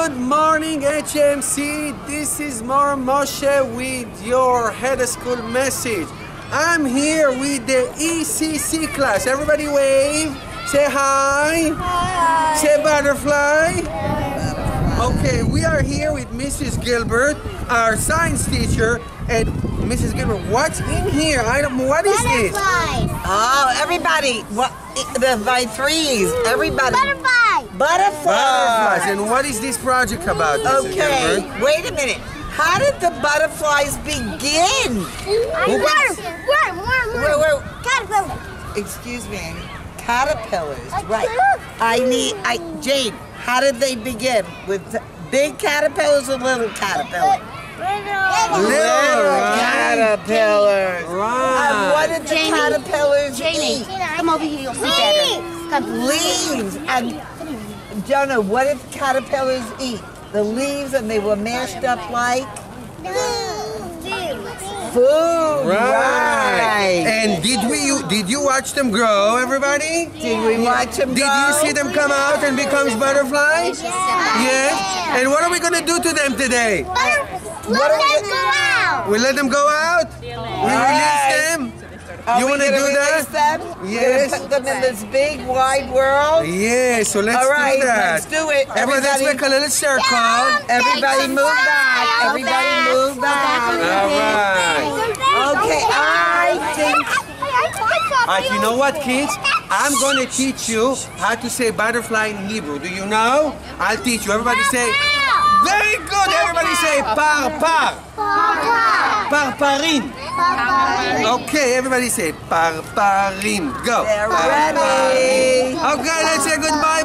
Good morning, HMC. This is Mar Moshe with your head of school message. I'm here with the ECC class. Everybody wave. Say hi. Hi. Say butterfly. Okay, we are here with Mrs. Gilbert, our science teacher. And Mrs. Gilbert, what's in here? What is this? Butterflies. Oh, everybody. What? By threes. Everybody. Butterfly. Butterflies. And what is this project about, Mrs. Okay, Gilbert? wait a minute. How did the butterflies begin? Worm. Caterpillar. Excuse me. Caterpillars. Right. Jane, how did they begin? With big caterpillars or little caterpillars? Little caterpillars. Right. And what did the caterpillars Jamie, eat? come over here, you'll see better. Come. Leaves. And Jonah, what did caterpillars eat? The leaves, and they were mashed up like food. Right. And did you watch them grow, everybody? Did we watch them Did grow? you see them come out and become butterflies? Yes. And what are we going to do to them today? Let them go out. We let them go out? We release them? You want to do that? Them? Yes. Put them in this big wide world? Yes, so let's All right, do that. let's do it. Everybody, let's make a little circle. Everybody move back. Everybody move back. All right. Okay, I think... All right, you know what, kids? I'm going to teach you how to say butterfly in Hebrew. Do you know? I'll teach you. Everybody say... Very good. Everybody say par. Parparin. Okay, everybody say parparin. Go. They're ready. Okay, let's say goodbye.